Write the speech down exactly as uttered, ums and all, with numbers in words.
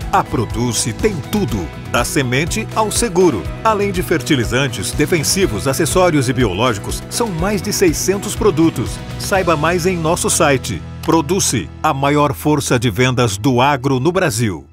A Produce tem tudo, da semente ao seguro. Além de fertilizantes, defensivos, acessórios e biológicos, são mais de seiscentos produtos. Saiba mais em nosso site. Produce, a maior força de vendas do agro no Brasil.